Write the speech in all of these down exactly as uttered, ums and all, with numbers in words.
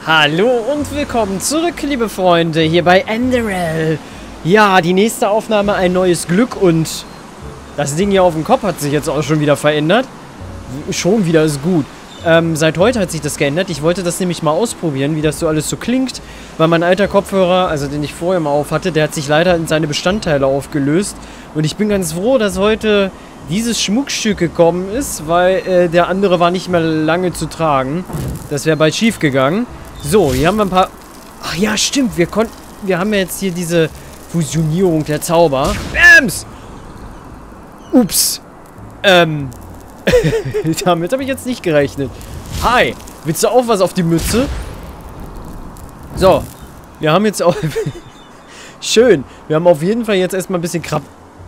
Hallo und willkommen zurück, liebe Freunde, hier bei Enderal. Ja, die nächste Aufnahme, ein neues Glück und das Ding hier auf dem Kopf hat sich jetzt auch schon wieder verändert. Schon wieder ist gut. Ähm, seit heute hat sich das geändert. Ich wollte das nämlich mal ausprobieren, wie das so alles so klingt, weil mein alter Kopfhörer, also den ich vorher mal auf hatte, der hat sich leider in seine Bestandteile aufgelöst. Und ich bin ganz froh, dass heute dieses Schmuckstück gekommen ist, weil äh, der andere war nicht mehr lange zu tragen. Das wäre bald schief gegangen. So, hier haben wir ein paar... Ach ja, stimmt, wir konnten... Wir haben ja jetzt hier diese Fusionierung der Zauber. Bams! Ups. Ähm... Damit habe ich jetzt nicht gerechnet. Hi, willst du auch was auf die Mütze? So, wir haben jetzt auch... Schön, wir haben auf jeden Fall jetzt erstmal ein bisschen Krab...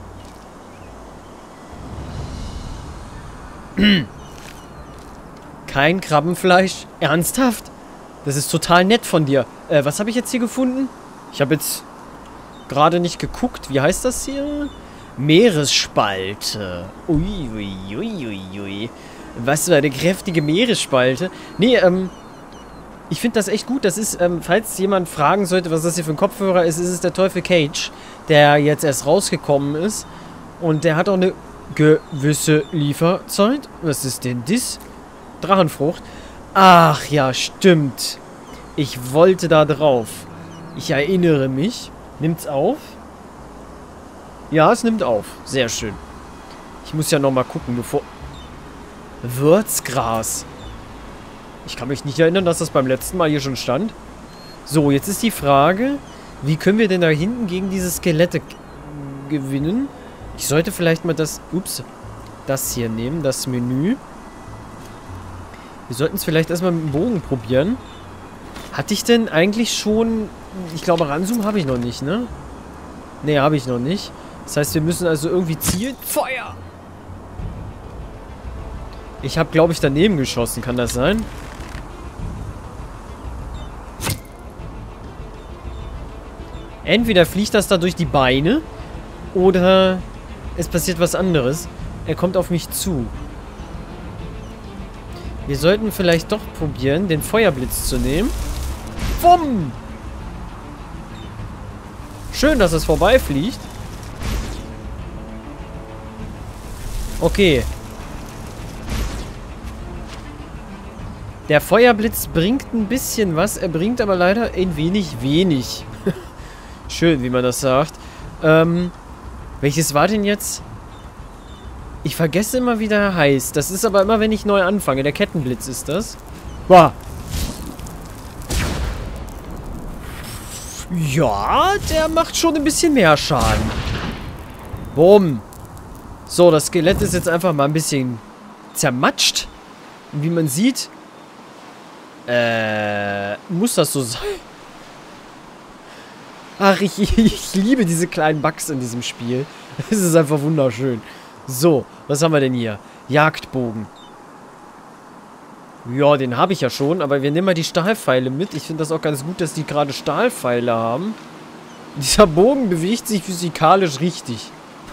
Kein Krabbenfleisch? Ernsthaft? Das ist total nett von dir. Äh, was habe ich jetzt hier gefunden? Ich habe jetzt gerade nicht geguckt. Wie heißt das hier? Meeresspalte. Ui, ui, ui, ui, ui. Was für eine kräftige Meeresspalte. Nee, ähm, ich finde das echt gut. Das ist, ähm, falls jemand fragen sollte, was das hier für ein Kopfhörer ist, ist es der Teufel Cage, der jetzt erst rausgekommen ist. Und der hat auch eine gewisse Lieferzeit. Was ist denn das? Drachenfrucht. Ach ja, stimmt. Ich wollte da drauf. Ich erinnere mich. Nimmt's auf? Ja, es nimmt auf. Sehr schön. Ich muss ja nochmal gucken, bevor... Würzgras. Ich kann mich nicht erinnern, dass das beim letzten Mal hier schon stand. So, jetzt ist die Frage, wie können wir denn da hinten gegen diese Skelette gewinnen? Ich sollte vielleicht mal das... Ups. Das hier nehmen, das Menü. Wir sollten es vielleicht erstmal mit dem Bogen probieren. Hatte ich denn eigentlich schon... Ich glaube, Ranzoom habe ich noch nicht, ne? Ne, habe ich noch nicht. Das heißt, wir müssen also irgendwie zielen. Feuer! Ich habe, glaube ich, daneben geschossen. Kann das sein? Entweder fliegt das da durch die Beine oder es passiert was anderes. Er kommt auf mich zu. Wir sollten vielleicht doch probieren, den Feuerblitz zu nehmen. Bumm! Schön, dass es vorbeifliegt. Okay. Der Feuerblitz bringt ein bisschen was. Er bringt aber leider ein wenig wenig. Schön, wie man das sagt. Ähm, welches war denn jetzt? Ich vergesse immer, wie der heißt. Das ist aber immer, wenn ich neu anfange. Der Kettenblitz ist das. Boah. Ja, der macht schon ein bisschen mehr Schaden. Bumm. So, das Skelett ist jetzt einfach mal ein bisschen zermatscht. Und wie man sieht, äh, muss das so sein? Ach, ich, ich liebe diese kleinen Bugs in diesem Spiel. Es ist einfach wunderschön. So, was haben wir denn hier? Jagdbogen. Ja, den habe ich ja schon, aber wir nehmen mal die Stahlpfeile mit. Ich finde das auch ganz gut, dass die gerade Stahlpfeile haben. Dieser Bogen bewegt sich physikalisch richtig.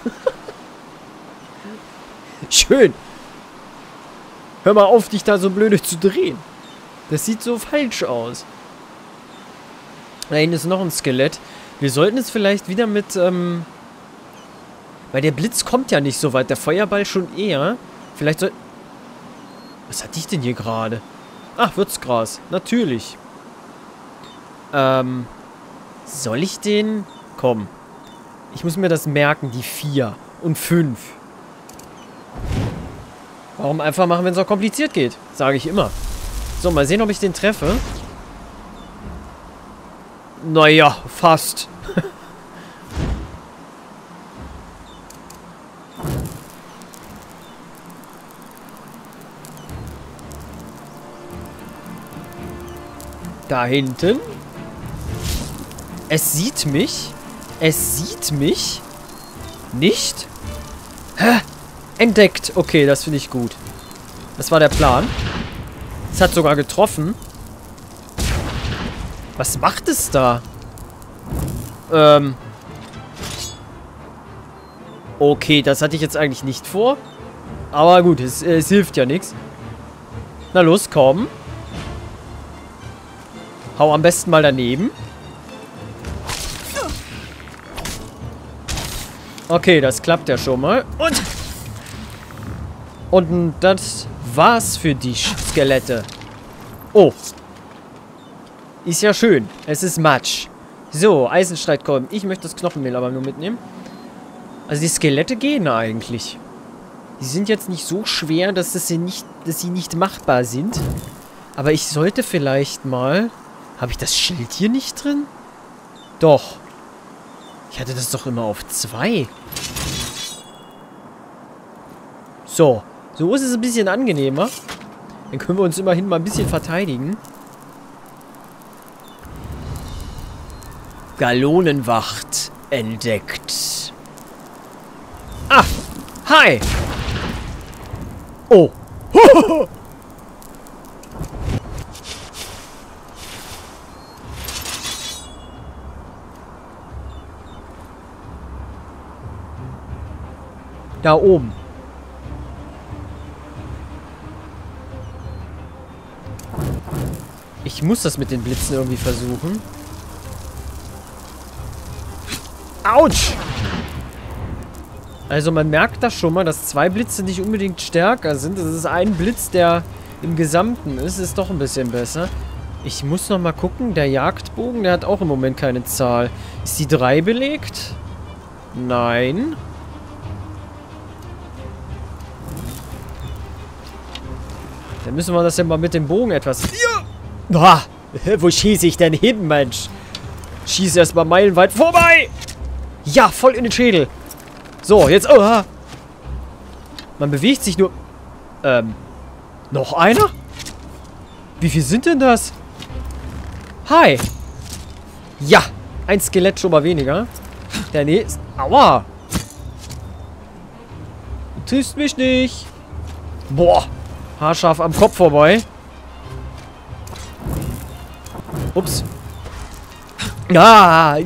Schön. Hör mal auf, dich da so blöde zu drehen. Das sieht so falsch aus. Da hinten ist noch ein Skelett. Wir sollten es vielleicht wieder mit, ähm... weil der Blitz kommt ja nicht so weit. Der Feuerball schon eher. Vielleicht soll... Was hatte ich denn hier gerade? Ach, Würzgras. Natürlich. Ähm... Soll ich den... Komm. Ich muss mir das merken. Die vier und fünf. Warum einfach machen, wenn es auch kompliziert geht? Sage ich immer. So, mal sehen, ob ich den treffe. Naja, fast. Da hinten. Es sieht mich. Es sieht mich. Nicht. Hä? Entdeckt. Okay, das finde ich gut. Das war der Plan. Es hat sogar getroffen. Was macht es da? Ähm. Okay, das hatte ich jetzt eigentlich nicht vor. Aber gut, es, es hilft ja nichts. Na los, komm. Hau am besten mal daneben. Okay, das klappt ja schon mal. Und... Und das war's für die Skelette. Oh. Ist ja schön. Es ist Matsch. So, Eisenstreitkolben. Ich möchte das Knochenmehl aber nur mitnehmen. Also die Skelette gehen eigentlich. Die sind jetzt nicht so schwer, dass, das sie, nicht, dass sie nicht machbar sind. Aber ich sollte vielleicht mal... Habe ich das Schild hier nicht drin? Doch. Ich hatte das doch immer auf zwei. So. So ist es ein bisschen angenehmer. Dann können wir uns immerhin mal ein bisschen verteidigen. Gallonenwacht entdeckt. Ah! Hi! Oh! Da oben. Ich muss das mit den Blitzen irgendwie versuchen. Autsch! Also man merkt das schon mal, dass zwei Blitze nicht unbedingt stärker sind. Das ist ein Blitz, der im Gesamten ist. Ist doch ein bisschen besser. Ich muss noch mal gucken. Der Jagdbogen, der hat auch im Moment keine Zahl. Ist die drei belegt? Nein. Dann müssen wir das ja mal mit dem Bogen etwas... Ja! Ah, wo schieße ich denn hin, Mensch? Schieße erstmal meilenweit vorbei! Ja, voll in den Schädel. So, jetzt... Oh, man bewegt sich nur... Ähm... Noch einer? Wie viel sind denn das? Hi! Ja! Ein Skelett schon mal weniger. Der nächste... Aua! Du triffst mich nicht. Boah! Haarscharf am Kopf vorbei. Ups. Ah!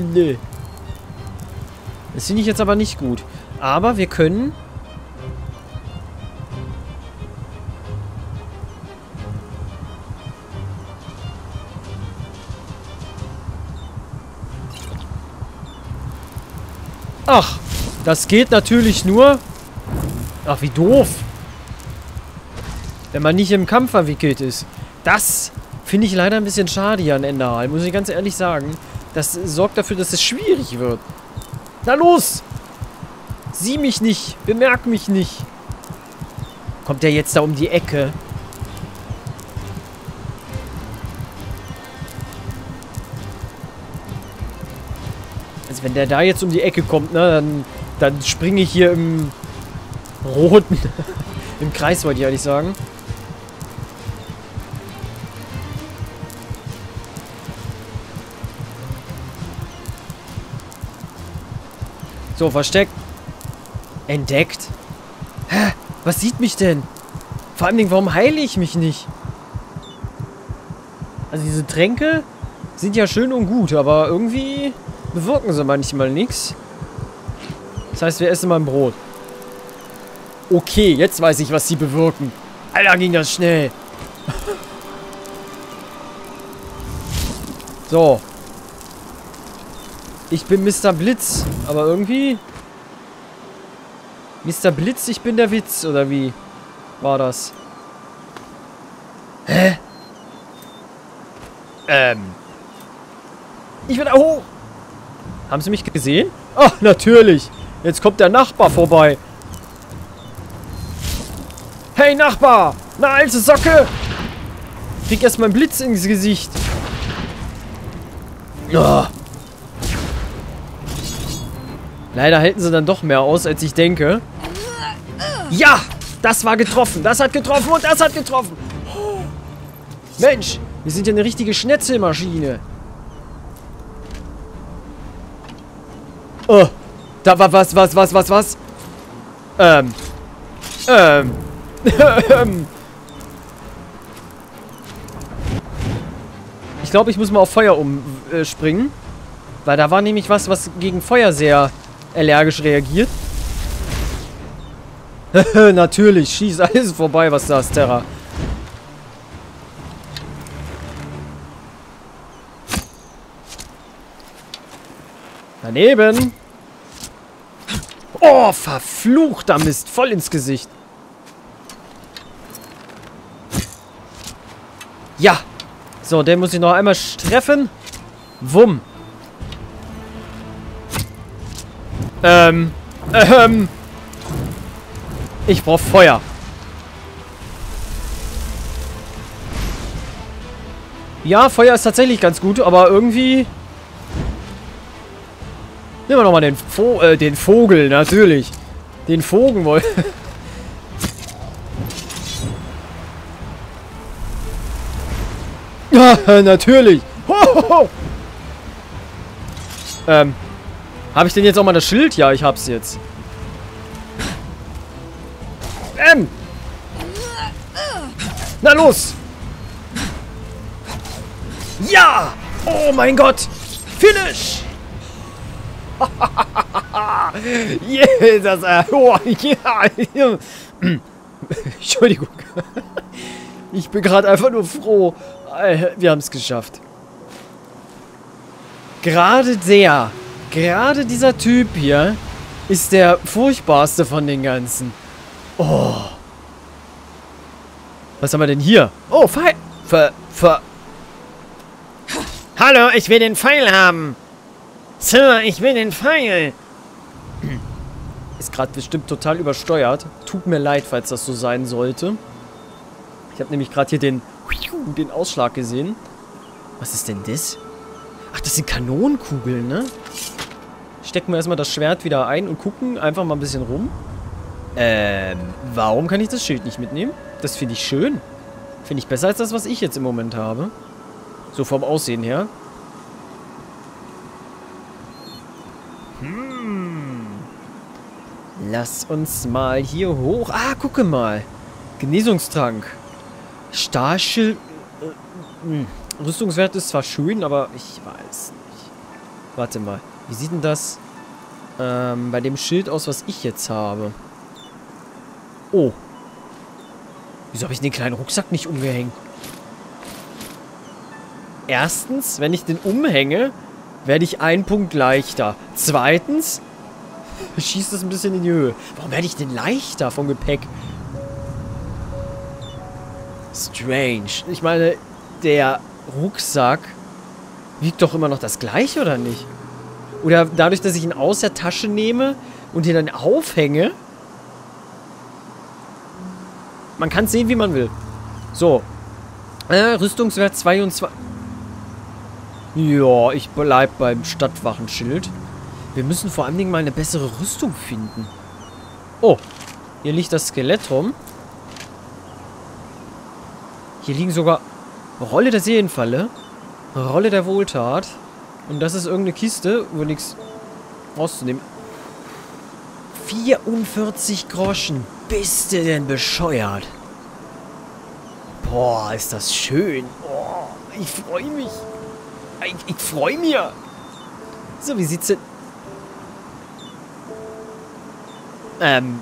Das finde ich jetzt aber nicht gut. Aber wir können... Ach, das geht natürlich nur... Ach, wie doof. Wenn man nicht im Kampf verwickelt ist. Das finde ich leider ein bisschen schade hier an Enderal, muss ich ganz ehrlich sagen. Das sorgt dafür, dass es schwierig wird. Na los! Sieh mich nicht, bemerk mich nicht. Kommt der jetzt da um die Ecke? Also wenn der da jetzt um die Ecke kommt, ne, dann, dann springe ich hier im roten, im Kreis, wollte ich ehrlich sagen. So, versteckt. Entdeckt. Hä? Was sieht mich denn? Vor allem, warum heile ich mich nicht? Also diese Tränke sind ja schön und gut, aber irgendwie bewirken sie manchmal nichts. Das heißt, wir essen mal ein Brot. Okay, jetzt weiß ich, was sie bewirken. Alter, ging das schnell. So. Ich bin Mister Blitz, aber irgendwie... Mister Blitz, ich bin der Witz, oder wie war das? Hä? Ähm. Ich will da hoch. Haben Sie mich gesehen? Ach, natürlich. Jetzt kommt der Nachbar vorbei. Hey, Nachbar! Na, alte Socke! Krieg erstmal einen Blitz ins Gesicht. Oh. Leider halten sie dann doch mehr aus, als ich denke. Ja! Das war getroffen. Das hat getroffen und das hat getroffen. Oh. Mensch, wir sind ja eine richtige Schnetzelmaschine. Oh. Da war was, was, was, was, was? Ähm. Ähm. Ich glaube, ich muss mal auf Feuer umspringen. Äh, weil da war nämlich was, was gegen Feuer sehr allergisch reagiert. Natürlich, schieß alles vorbei, was da ist, Terra. Daneben. Oh, verfluchter Mist. Voll ins Gesicht. Ja. So, den muss ich noch einmal treffen. Wumm. Ähm. Ähm. Ich brauche Feuer. Ja, Feuer ist tatsächlich ganz gut, aber irgendwie... Nehmen wir nochmal den, Vo äh, den Vogel, natürlich. Den Vogel wollen. Ja, natürlich. Ho, ho, ho. Ähm. Habe ich denn jetzt auch mal das Schild? Ja, ich hab's jetzt. Ähm. Na los. Ja. Oh mein Gott. Finish. Yeah, das, äh, oh, ja. Entschuldigung. Ich bin gerade einfach nur froh. Wir haben es geschafft. Gerade der, gerade dieser Typ hier ist der furchtbarste von den ganzen. Oh. Was haben wir denn hier? Oh, Pfeil. Ver, ver. Hallo, ich will den Pfeil haben. Sir, ich will den Pfeil. Ist gerade bestimmt total übersteuert. Tut mir leid, falls das so sein sollte. Ich habe nämlich gerade hier den, den Ausschlag gesehen. Was ist denn das? Ach, das sind Kanonenkugeln, ne? Stecken wir erstmal das Schwert wieder ein und gucken einfach mal ein bisschen rum. Ähm, warum kann ich das Schild nicht mitnehmen? Das finde ich schön. Finde ich besser als das, was ich jetzt im Moment habe. So vom Aussehen her. Hm. Lass uns mal hier hoch. Ah, gucke mal. Genesungstrank. Stahlschild. Äh, äh, Rüstungswert ist zwar schön, aber ich weiß nicht. Warte mal. Wie sieht denn das ähm, bei dem Schild aus, was ich jetzt habe? Oh. Wieso habe ich den kleinen Rucksack nicht umgehängt? Erstens, wenn ich den umhänge, werde ich einen Punkt leichter. Zweitens, schießt das ein bisschen in die Höhe. Warum werde ich denn leichter vom Gepäck? Strange. Ich meine, der Rucksack wiegt doch immer noch das gleiche, oder nicht? Oder dadurch, dass ich ihn aus der Tasche nehme und ihn dann aufhänge. Man kann es sehen, wie man will. So. Äh, Rüstungswert zweiundzwanzig. Ja, ich bleib beim Stadtwachenschild. Wir müssen vor allen Dingen mal eine bessere Rüstung finden. Oh, hier liegt das Skelett rum. Hier liegen sogar Rolle der Seelenfalle, Rolle der Wohltat. Und das ist irgendeine Kiste, wo nichts rauszunehmen. vierundvierzig Groschen. Bist du denn bescheuert? Boah, ist das schön. Oh, ich freue mich. Ich, ich freue mich. So, wie sieht's denn... Ähm.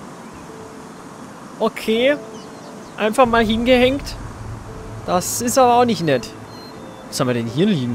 Okay. Einfach mal hingehängt. Das ist aber auch nicht nett. Was haben wir denn hier liegen?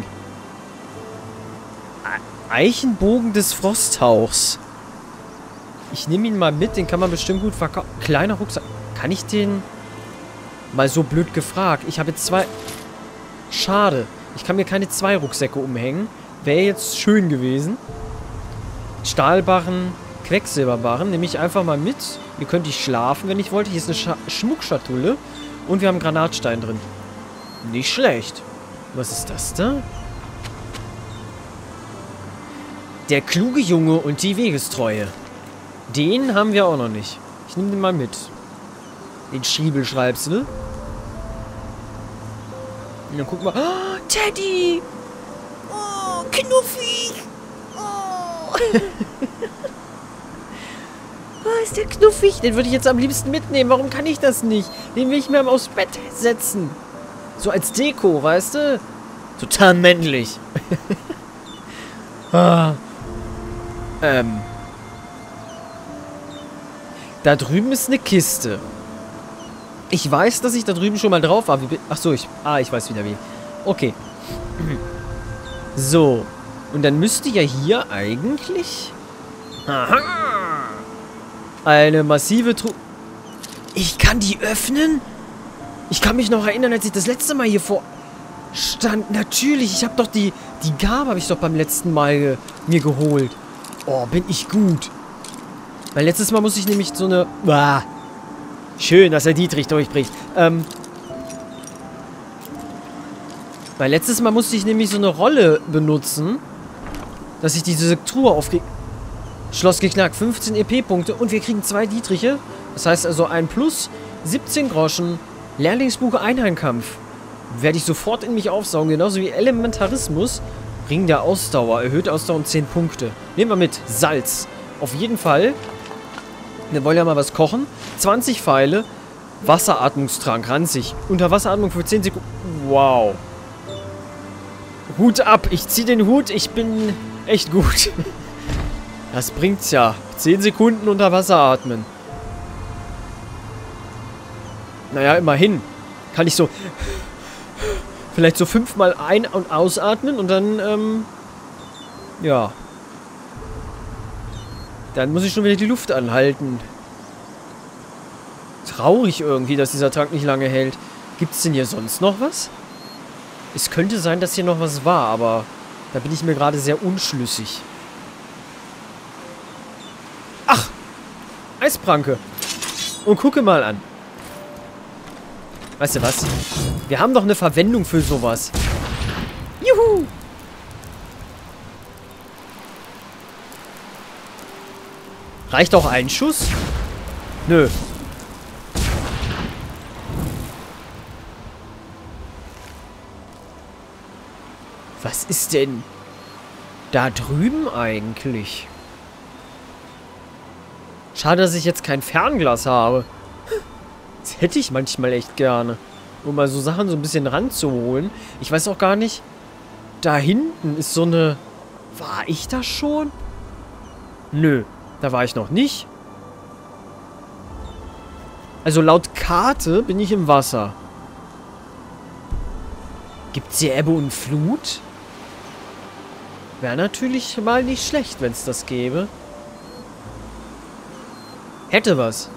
Eichenbogen des Frosthauchs. Ich nehme ihn mal mit. Den kann man bestimmt gut verkaufen. Kleiner Rucksack. Kann ich den... Mal so blöd gefragt. Ich habe jetzt zwei... Schade. Ich kann mir keine zwei Rucksäcke umhängen. Wäre jetzt schön gewesen. Stahlbarren, Quecksilberbarren. Nehme ich einfach mal mit. Hier könnte ich schlafen, wenn ich wollte. Hier ist eine Scha Schmuckschatulle. Und wir haben Granatstein drin. Nicht schlecht. Was ist das da? Der kluge Junge und die Wegestreue. Den haben wir auch noch nicht. Ich nehme den mal mit. Den Schiebelschreibsel. Und dann gucken wir... Oh, Teddy! Oh, knuffig! Oh! Oh, ist der knuffig? Den würde ich jetzt am liebsten mitnehmen. Warum kann ich das nicht? Den will ich mir aufs Bett setzen. So als Deko, weißt du? Total männlich. ah. Ähm. Da drüben ist eine Kiste. Ich weiß, dass ich da drüben schon mal drauf war. Wie, ach so, ich... Ah, ich weiß wieder wie. Okay. So. Und dann müsste ja hier eigentlich... Aha! Eine massive Truhe... Ich kann die öffnen? Ich kann mich noch erinnern, als ich das letzte Mal hier vor... stand. Natürlich, ich habe doch die... Die Gabe habe ich doch beim letzten Mal ge mir geholt. Oh, bin ich gut. Weil letztes Mal musste ich nämlich so eine... Ah, schön, dass der Dietrich durchbricht. Ähm... Weil letztes Mal musste ich nämlich so eine Rolle benutzen, dass ich diese Truhe aufkriege. Schloss geknackt, fünfzehn E P-Punkte und wir kriegen zwei Dietriche. Das heißt also ein Plus, siebzehn Groschen, Lehrlingsbuch Einhandkampf. Werde ich sofort in mich aufsaugen, genauso wie Elementarismus. Ring der Ausdauer, erhöht Ausdauer um zehn Punkte. Nehmen wir mit, Salz. Auf jeden Fall. Wir wollen ja mal was kochen. zwanzig Pfeile, Wasseratmungstrank, ranzig. Unterwasseratmung für zehn Sekunden. Wow. Hut ab, ich ziehe den Hut, ich bin echt gut. Das bringt's ja. zehn Sekunden unter Wasser atmen. Naja, immerhin. Kann ich so... Vielleicht so fünfmal ein- und ausatmen und dann, ähm... ja. Dann muss ich schon wieder die Luft anhalten. Traurig irgendwie, dass dieser Trank nicht lange hält. Gibt's denn hier sonst noch was? Es könnte sein, dass hier noch was war, aber da bin ich mir gerade sehr unschlüssig. Ach! Eispranke. Und gucke mal an. Weißt du was? Wir haben doch eine Verwendung für sowas. Juhu! Reicht auch ein Schuss? Nö. Was ist denn da drüben eigentlich? Schade, dass ich jetzt kein Fernglas habe. Das hätte ich manchmal echt gerne. Um mal so Sachen so ein bisschen ranzuholen. Ich weiß auch gar nicht. Da hinten ist so eine... War ich da schon? Nö, da war ich noch nicht. Also laut Karte bin ich im Wasser. Gibt's hier Ebbe und Flut? Wäre natürlich mal nicht schlecht, wenn es das gäbe. Hätte was.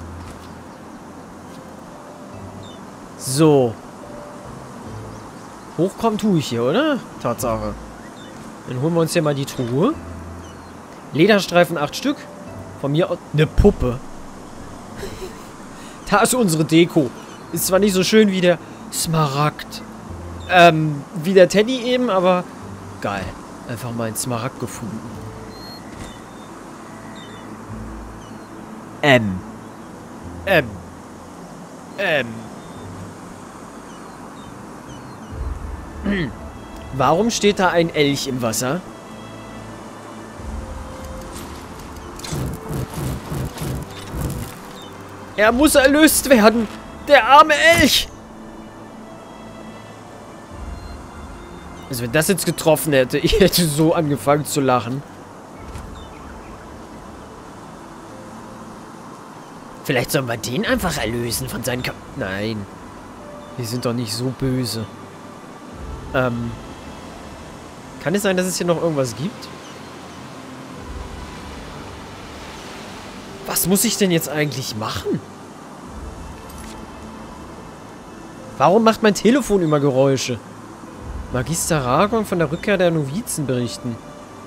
So. Hochkommen tue ich hier, oder? Tatsache. Dann holen wir uns hier mal die Truhe. Lederstreifen acht Stück. Von mir aus eine Puppe. Da ist unsere Deko. Ist zwar nicht so schön wie der Smaragd. Ähm, wie der Teddy eben, aber geil. Einfach mal einen Smaragd gefunden. M. M. M. Hm. Warum steht da ein Elch im Wasser? Er muss erlöst werden. Der arme Elch. Also wenn das jetzt getroffen hätte, ich hätte so angefangen zu lachen. Vielleicht sollen wir den einfach erlösen von seinen Ka... Nein. Wir sind doch nicht so böse. Ähm. Kann es sein, dass es hier noch irgendwas gibt? Was muss ich denn jetzt eigentlich machen? Warum macht mein Telefon immer Geräusche? Magister Ragon von der Rückkehr der Novizen berichten.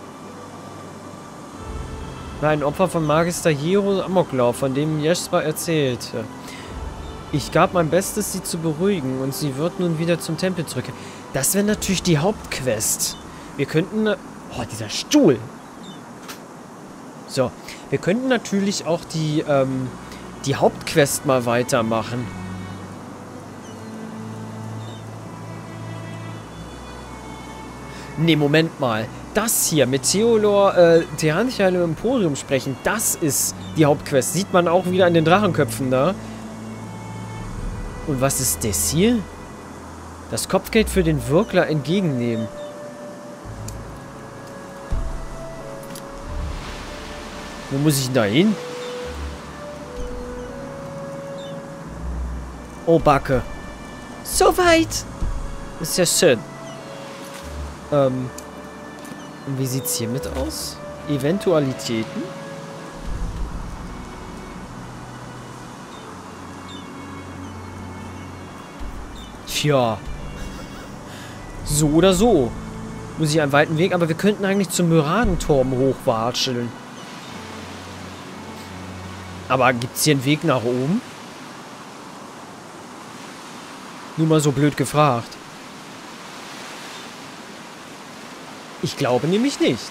War ein Opfer von Magister Hero Amoklauf, von dem Jesper erzählte. Ich gab mein Bestes, sie zu beruhigen, und sie wird nun wieder zum Tempel zurückkehren. Das wäre natürlich die Hauptquest. Wir könnten... Oh, dieser Stuhl! So, wir könnten natürlich auch die, ähm, die Hauptquest mal weitermachen. Ne, Moment mal. Das hier mit Theolor, äh, Terrantial im Emporium sprechen, das ist die Hauptquest. Sieht man auch wieder an den Drachenköpfen da. Und was ist das hier? Das Kopfgeld für den Wirkler entgegennehmen. Wo muss ich denn da hin? Oh, Backe. So weit. Ist ja schön. Ähm. Und wie sieht's hiermit aus? Eventualitäten? Tja. So oder so. Muss ich einen weiten Weg, aber wir könnten eigentlich zum Myradenturm hochwatscheln. Aber gibt's hier einen Weg nach oben? Nur mal so blöd gefragt. Ich glaube nämlich nicht.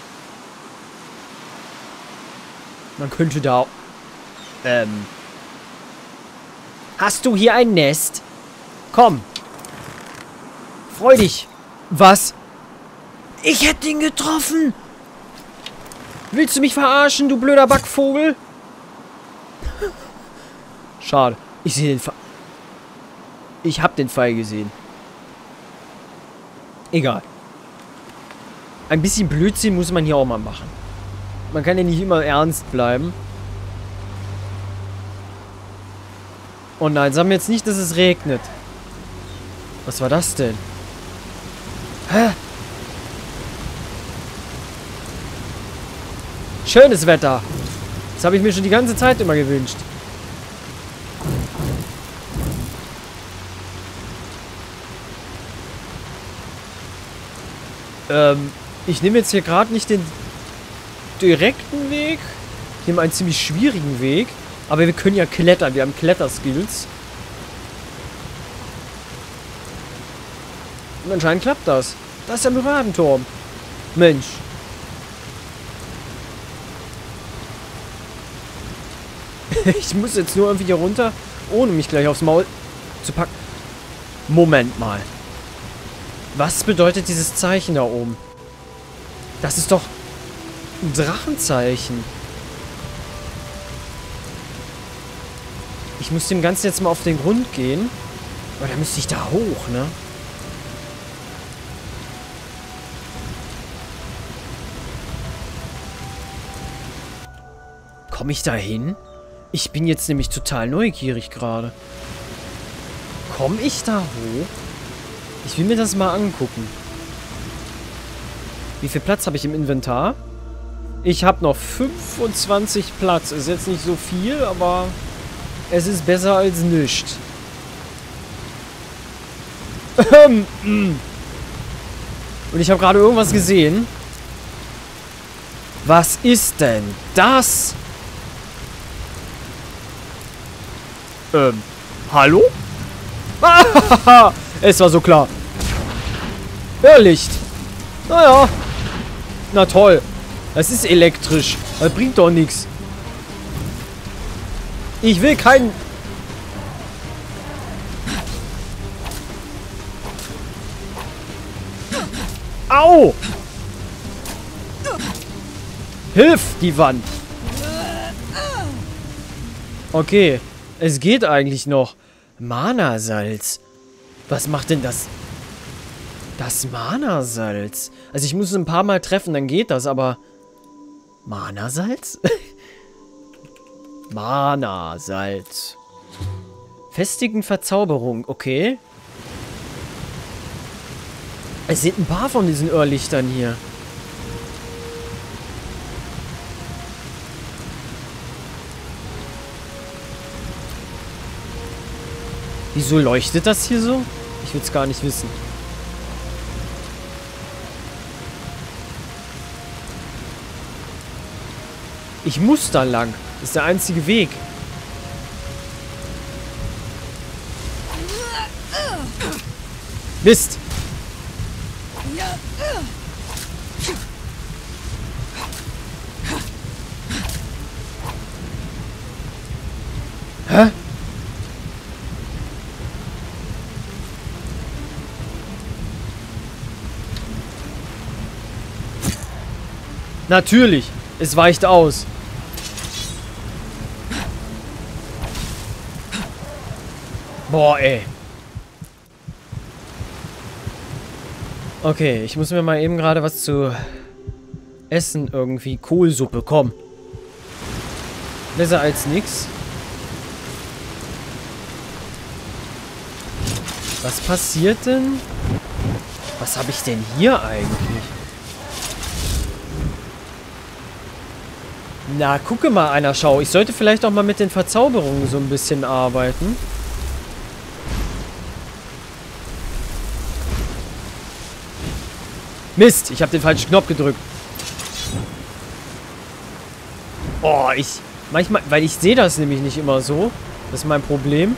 Man könnte da... Ähm... Hast du hier ein Nest? Komm. Freu dich. Was? Ich hätte ihn getroffen. Willst du mich verarschen, du blöder Backvogel? Schade. Ich sehe den Pfeil. Ich hab den Pfeil gesehen. Egal. Ein bisschen Blödsinn muss man hier auch mal machen. Man kann ja nicht immer ernst bleiben. Oh nein, sagen wir jetzt nicht, dass es regnet. Was war das denn? Hä? Schönes Wetter. Das habe ich mir schon die ganze Zeit immer gewünscht. Ähm, ich nehme jetzt hier gerade nicht den direkten Weg. Ich nehme einen ziemlich schwierigen Weg. Aber wir können ja klettern. Wir haben Kletterskills. Und anscheinend klappt das. Da ist der Myradenturm. Mensch. Ich muss jetzt nur irgendwie hier runter, ohne mich gleich aufs Maul zu packen. Moment mal. Was bedeutet dieses Zeichen da oben? Das ist doch ein Drachenzeichen. Ich muss dem Ganzen jetzt mal auf den Grund gehen. Aber da müsste ich da hoch, ne? Komme ich da hin? Ich bin jetzt nämlich total neugierig gerade. Komme ich da hoch? Ich will mir das mal angucken. Wie viel Platz habe ich im Inventar? Ich habe noch fünfundzwanzig Platz. Ist jetzt nicht so viel, aber es ist besser als nichts. Und ich habe gerade irgendwas gesehen. Was ist denn das? Ähm, hallo? Es war so klar. Irrlicht. Naja. Na toll. Das ist elektrisch. Das bringt doch nichts. Ich will keinen... Au! Hilf, die Wand. Okay. Es geht eigentlich noch. Mana-Salz. Was macht denn das? Das Mana-Salz. Also ich muss es ein paar Mal treffen, dann geht das, aber... Mana-Salz? Mana-Salz. Festigen Verzauberung, okay. Es sind ein paar von diesen Irrlichtern hier. Wieso leuchtet das hier so? Ich will es gar nicht wissen. Ich muss da lang. Das ist der einzige Weg. Mist. Hä? Natürlich. Es weicht aus. Boah, ey. Okay, ich muss mir mal eben gerade was zu essen irgendwie. Kohlsuppe, komm. Besser als nix. Was passiert denn? Was habe ich denn hier eigentlich? Na, gucke mal einer, schau. Ich sollte vielleicht auch mal mit den Verzauberungen so ein bisschen arbeiten. Mist, ich habe den falschen Knopf gedrückt. Oh, ich... Manchmal... Weil ich sehe das nämlich nicht immer so. Das ist mein Problem.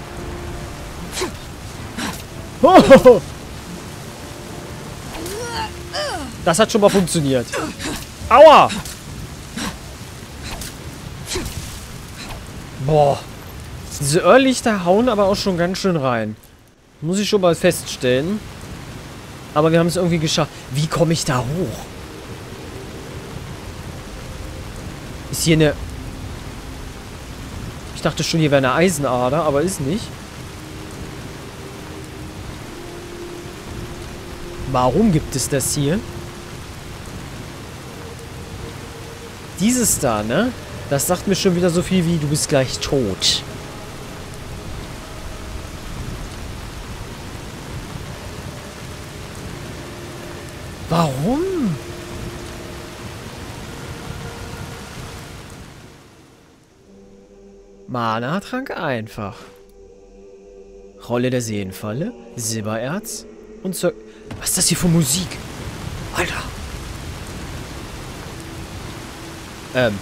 Oh! Das hat schon mal funktioniert. Aua! Boah. Diese Irrlichter hauen aber auch schon ganz schön rein. Muss ich schon mal feststellen. Aber wir haben es irgendwie geschafft. Wie komme ich da hoch? Ist hier eine... Ich dachte schon, hier wäre eine Eisenader, aber ist nicht. Warum gibt es das hier? Dieses da, ne? Das sagt mir schon wieder so viel wie, du bist gleich tot. Warum? Mana-Trank einfach. Rolle der Seelenfalle, Silbererz und Zir... Was ist das hier für Musik? Alter. Ähm.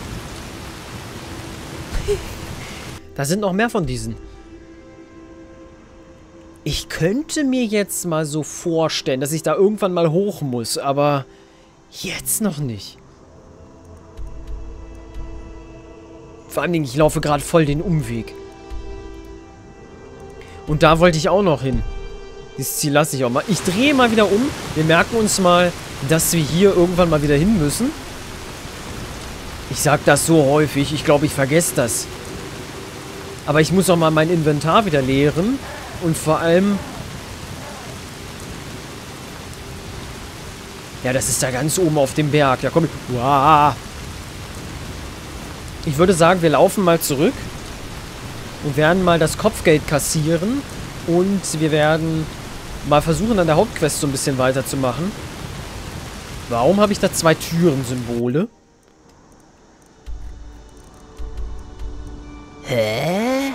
Da sind noch mehr von diesen. Ich könnte mir jetzt mal so vorstellen, dass ich da irgendwann mal hoch muss, aber jetzt noch nicht. Vor allen Dingen, ich laufe gerade voll den Umweg. Und da wollte ich auch noch hin. Dieses Ziel lasse ich auch mal. Ich drehe mal wieder um. Wir merken uns mal, dass wir hier irgendwann mal wieder hin müssen. Ich sag das so häufig. Ich glaube, ich vergesse das. Aber ich muss auch mal mein Inventar wieder leeren. Und vor allem... Ja, das ist da ganz oben auf dem Berg. Ja, komm ich... Uah. Ich würde sagen, wir laufen mal zurück. Und werden mal das Kopfgeld kassieren. Und wir werden mal versuchen, an der Hauptquest so ein bisschen weiterzumachen. Warum habe ich da zwei Türen-Symbole? Hä?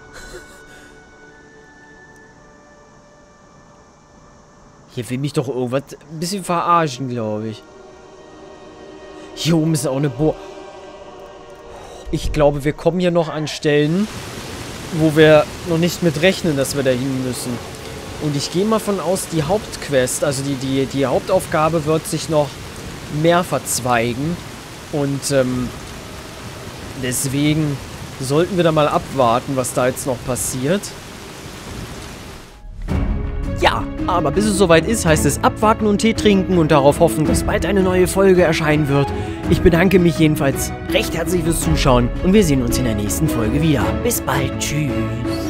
Hier will mich doch irgendwas ein bisschen verarschen, glaube ich. Hier oben ist auch eine Bohr. Ich glaube, wir kommen hier noch an Stellen, wo wir noch nicht mit rechnen, dass wir da hin müssen. Und ich gehe mal von aus, die Hauptquest, also die, die, die Hauptaufgabe wird sich noch mehr verzweigen. Und ähm, deswegen sollten wir da mal abwarten, was da jetzt noch passiert. Ja, aber bis es soweit ist, heißt es abwarten und Tee trinken und darauf hoffen, dass bald eine neue Folge erscheinen wird. Ich bedanke mich jedenfalls recht herzlich fürs Zuschauen und wir sehen uns in der nächsten Folge wieder. Bis bald, tschüss.